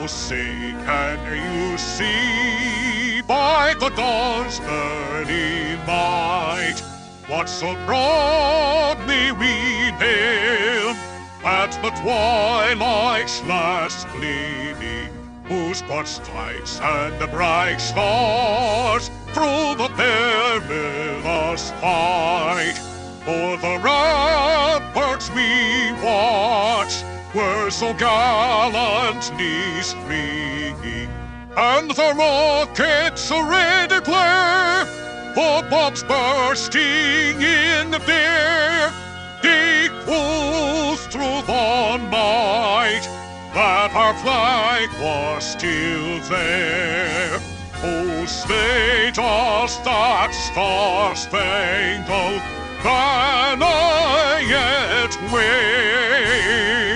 Oh, say, can you see by the dawn's early light what so broadly we hailed at the twilight's last gleaming, whose broad stripes and the bright stars through the perilous fight? For the ramparts we watched were so gallantly springing, and the rockets already blare, the bombs bursting in the air, equals through the night that our flag was still there. Oh, stay just that star-spangled banner yet wave.